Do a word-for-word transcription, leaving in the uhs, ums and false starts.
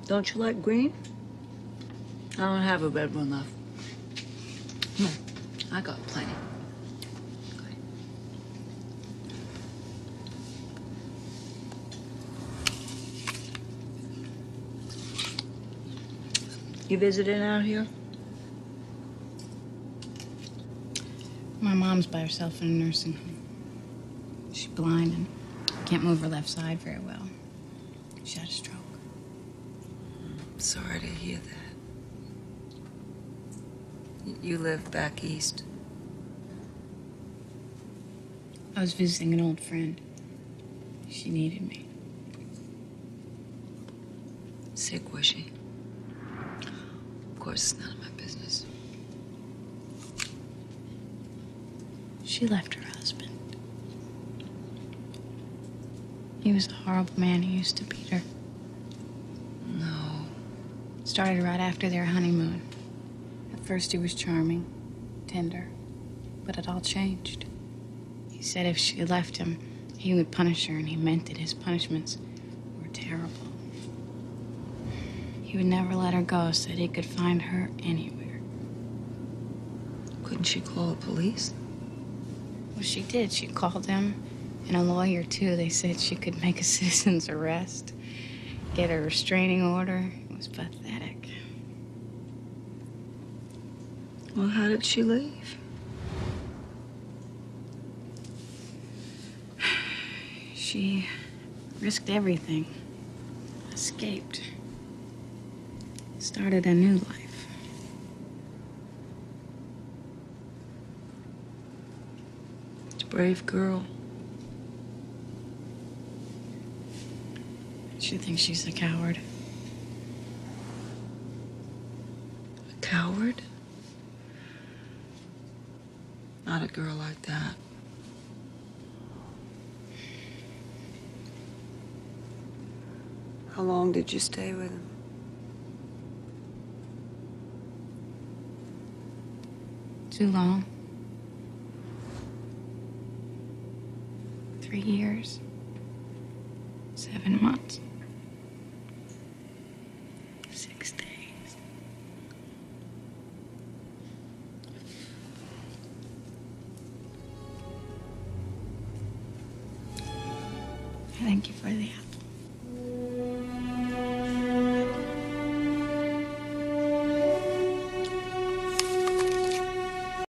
Don't you like green? I don't have a red one left. No, I got plenty. Okay. You visiting out here? My mom's by herself in a nursing home. She's blind and can't move her left side very well. She had a stroke. I'm sorry to hear that. You live back east? I was visiting an old friend. She needed me. Sick, was she? Of course, it's none of my business. She left her husband. He was a horrible man who used to beat her. No. Started right after their honeymoon. At first he was charming, tender, but it all changed. He said if she left him, he would punish her, and he meant it. His punishments were terrible. He would never let her go, said he could find her anywhere. Couldn't she call the police? Well, she did. She called him, and a lawyer, too. They said she could make a citizen's arrest, get a restraining order. It was pathetic. Well, how did she leave? She risked everything. Escaped. Started a new life. It's a brave girl. She thinks she's a coward. A coward? Not a girl like that. How long did you stay with him? Too long. Three years. Seven months. Six days. Thank you for the